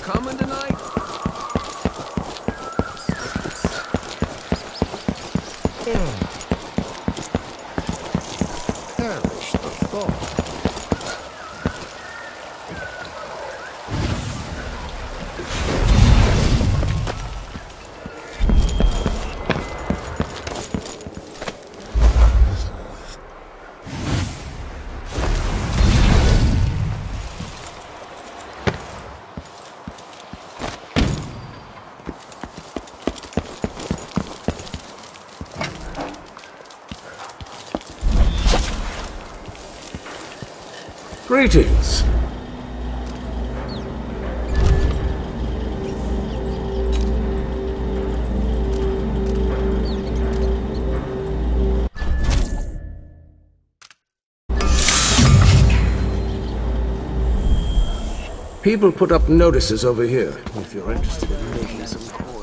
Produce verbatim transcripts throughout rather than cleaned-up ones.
coming tonight? Perish the thought. Greetings. People put up notices over here, if you're interested in making some coin.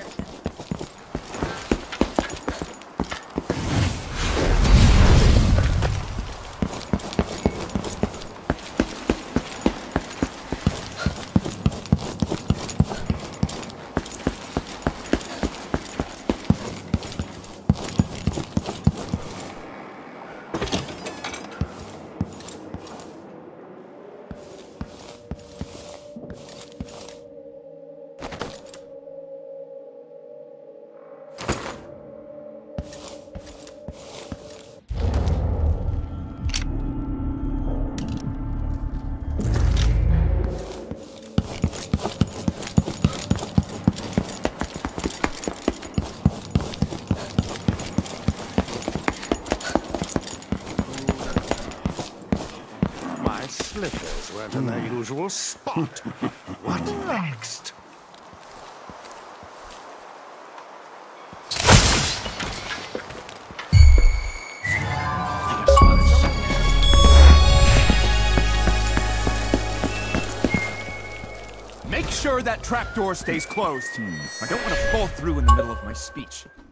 Slippers weren't in their usual spot. What next? Make sure that trapdoor stays closed. I don't want to fall through in the middle of my speech.